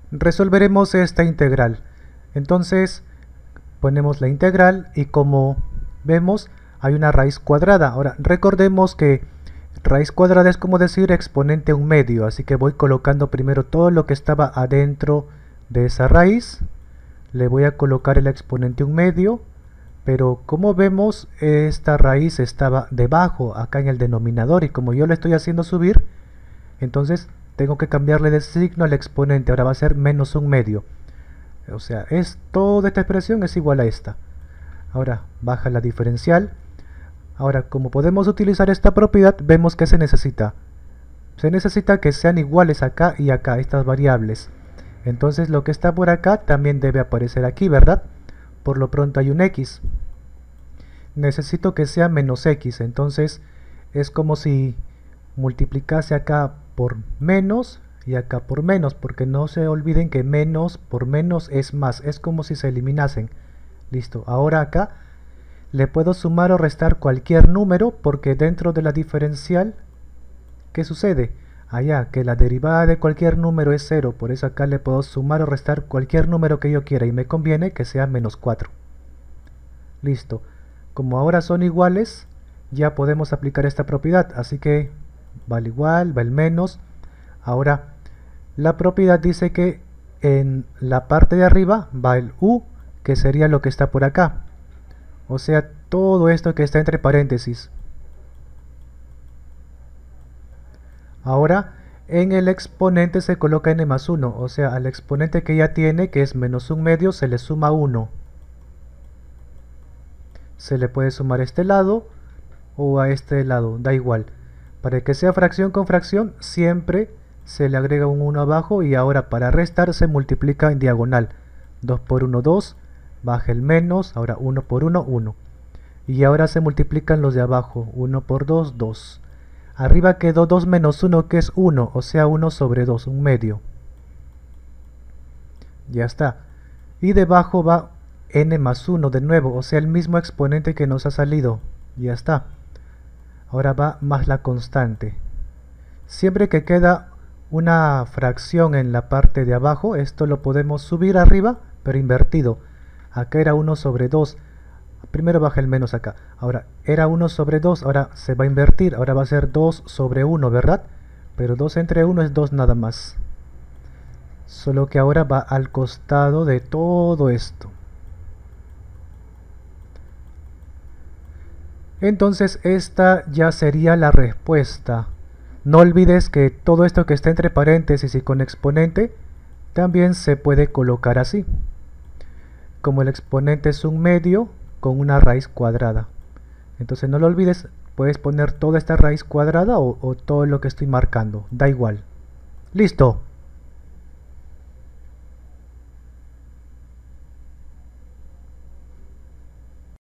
resolveremos esta integral. Entonces ponemos la integral y como vemos hay una raíz cuadrada. Ahora recordemos que raíz cuadrada es como decir exponente 1/2, así que voy colocando primero todo lo que estaba adentro de esa raíz. Le voy a colocar el exponente 1/2, pero como vemos esta raíz estaba debajo, acá en el denominador, y como yo le estoy haciendo subir, entonces tengo que cambiarle de signo al exponente. Ahora va a ser menos 1/2. O sea, toda esta expresión es igual a esta. Ahora baja la diferencial. Ahora, como podemos utilizar esta propiedad, vemos que se necesita. Se necesita que sean iguales acá y acá, estas variables. Entonces lo que está por acá también debe aparecer aquí, ¿verdad? Por lo pronto hay un x. Necesito que sea menos x, entonces es como si multiplicase acá por menos y acá por menos, porque no se olviden que menos por menos es más, es como si se eliminasen. Listo, ahora acá le puedo sumar o restar cualquier número, porque dentro de la diferencial, ¿qué sucede? Allá, que la derivada de cualquier número es 0, por eso acá le puedo sumar o restar cualquier número que yo quiera y me conviene que sea menos 4. Listo, como ahora son iguales, ya podemos aplicar esta propiedad, así que va el igual, va el menos. Ahora, la propiedad dice que en la parte de arriba va el u, que sería lo que está por acá. O sea, todo esto que está entre paréntesis. Ahora, en el exponente se coloca n más 1, o sea, al exponente que ya tiene, que es menos 1/2, se le suma 1. Se le puede sumar a este lado o a este lado, da igual. Para que sea fracción con fracción, siempre se le agrega un 1 abajo, y ahora para restar se multiplica en diagonal. 2 por 1, 2, baja el menos, ahora 1 por 1, 1. Y ahora se multiplican los de abajo, 1 por 2, 2. Arriba quedó 2 menos 1, que es 1, o sea 1 sobre 2, 1/2. Ya está. Y debajo va n más 1 de nuevo, o sea el mismo exponente que nos ha salido. Ya está. Ahora va más la constante. Siempre que queda una fracción en la parte de abajo, esto lo podemos subir arriba, pero invertido. Acá era 1 sobre 2. Primero baja el menos acá. Ahora, era 1 sobre 2, ahora se va a invertir. Ahora va a ser 2 sobre 1, ¿verdad? Pero 2 entre 1 es 2 nada más. Solo que ahora va al costado de todo esto. Entonces esta ya sería la respuesta. No olvides que todo esto que está entre paréntesis y con exponente también se puede colocar así. Como el exponente es 1/2 con una raíz cuadrada. Entonces no lo olvides, puedes poner toda esta raíz cuadrada o todo lo que estoy marcando, da igual. ¡Listo!